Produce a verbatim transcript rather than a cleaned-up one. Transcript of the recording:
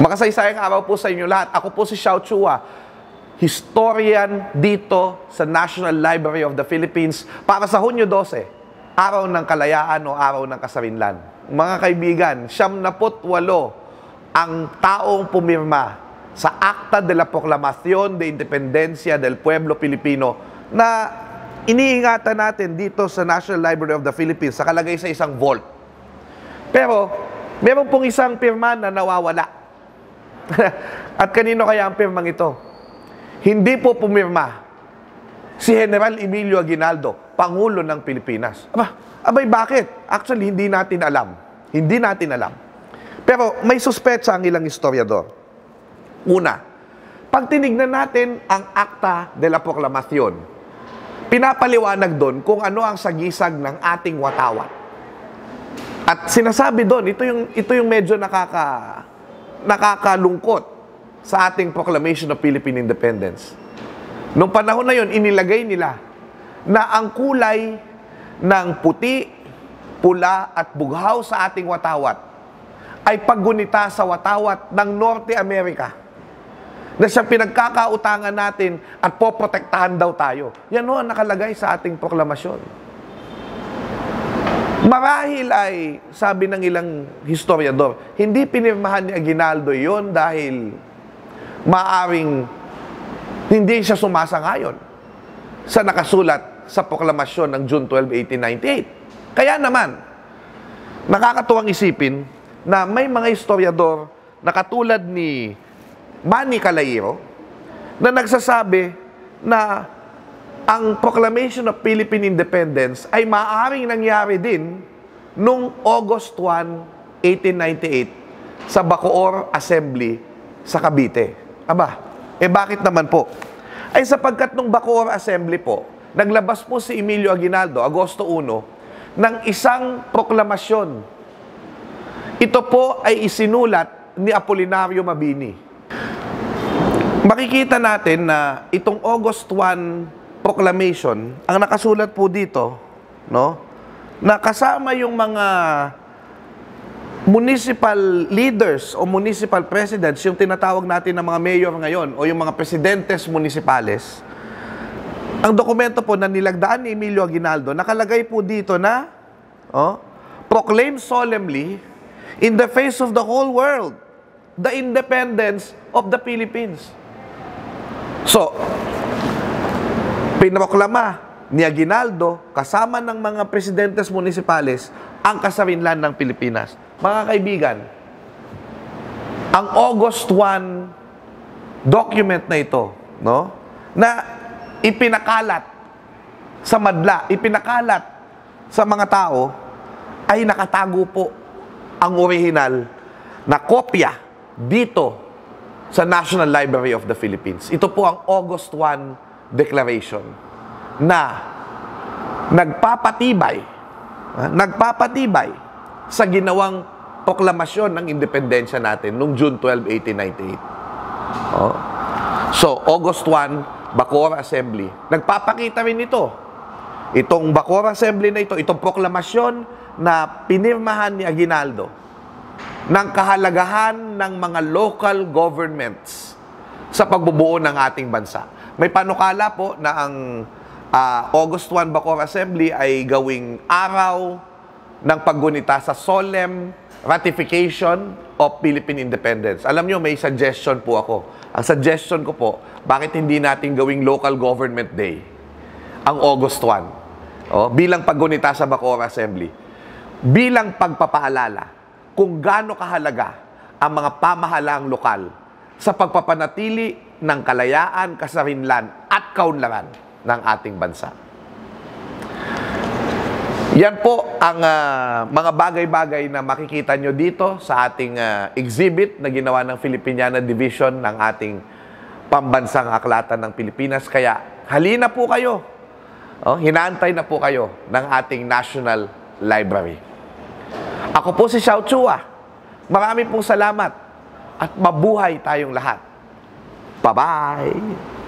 Makasaysayang araw po sa inyo lahat. Ako po si Xiao Chua, historian dito sa National Library of the Philippines para sa Hunyo twelve, Araw ng Kalayaan o Araw ng Kasarinlan. Mga kaibigan, siyam na put walo ang taong pumirma sa Acta de la Proclamación de Independencia del Pueblo Filipino na iniingatan natin dito sa National Library of the Philippines, sakalagay sa isang vault. Pero, meron pong isang pirma na nawawala. At kanino kaya ang pirmang ito? Hindi po pumirma si General Emilio Aguinaldo, Pangulo ng Pilipinas. Aba, abay bakit? Actually, hindi natin alam. Hindi natin alam. Pero may suspetsa ang ilang historiador. Una, pag tinignan natin ang Acta de la Proclamación, pinapaliwanag doon kung ano ang sagisag ng ating watawat. At sinasabi doon, ito yung, ito yung medyo nakaka, nakakalungkot sa ating Proclamation of Philippine Independence. Noong panahon na yon, inilagay nila na ang kulay ng puti, pula at bughaw sa ating watawat ay paggunita sa watawat ng Norte America na siyang pinagkakautangan natin at poprotektahan daw tayo. Yan ho ang nakalagay sa ating proklamasyon. Marahil ay, sabi ng ilang historiador, hindi pinirmahan ni Aguinaldo yon dahil maaring hindi siya sumasangayon sa nakasulat sa proklamasyon ng June twelfth, eighteen ninety-eight. Kaya naman, nakakatuwang isipin na may mga historiador na katulad ni Manny Calairo na nagsasabi na ang Proclamation of Philippine Independence ay maaaring nangyari din noong August first, eighteen ninety-eight sa Bacoor Assembly sa Cavite. Aba, eh bakit naman po? Ay sapagkat nung Bacoor Assembly po, naglabas po si Emilio Aguinaldo, Agosto first, ng isang proklamasyon. Ito po ay isinulat ni Apolinario Mabini. Makikita natin na itong August first Proclamation, ang nakasulat po dito, no, na kasama yung mga municipal leaders o municipal presidents, yung tinatawag natin ng mga mayor ngayon, o yung mga presidentes municipales. Ang dokumento po na nilagdaan ni Emilio Aguinaldo, nakalagay po dito na, oh, proclaim solemnly in the face of the whole world the independence of the Philippines. So, pinoklama ni Aguinaldo kasama ng mga presidentes municipales ang kasarinlan ng Pilipinas. Mga kaibigan, ang August first document na ito, no, na ipinakalat sa madla, ipinakalat sa mga tao, ay nakatago po ang original na kopya dito sa National Library of the Philippines. Ito po ang August first Declaration na nagpapatibay, ha, nagpapatibay sa ginawang proklamasyon ng independensya natin noong June twelfth, eighteen ninety-eight. Oh. So, August first, Bacoor Assembly. Nagpapakita rin ito. Itong Bacoor Assembly na ito, itong proklamasyon na pinirmahan ni Aguinaldo ng kahalagahan ng mga local governments sa pagbubuo ng ating bansa. May panukala po na ang uh, August first Bacoor Assembly ay gawing araw ng paggunita sa solemn ratification of Philippine independence. Alam nyo, may suggestion po ako. Ang suggestion ko po, bakit hindi natin gawing local government day ang August first? Oh, bilang paggunita sa Bacoor Assembly. Bilang pagpapaalala kung gaano kahalaga ang mga pamahalaang lokal sa pagpapanatili ng kalayaan, kasarinlan at kaunlaran ng ating bansa. Yan po ang uh, mga bagay-bagay na makikita nyo dito sa ating uh, exhibit na ginawa ng Filipiniana Division ng ating pambansang aklatan ng Pilipinas. Kaya halina po kayo. Oh, hinaantay na po kayo ng ating National Library. Ako po si Xiao Chua. Marami pong salamat at mabuhay tayong lahat. Bye-bye!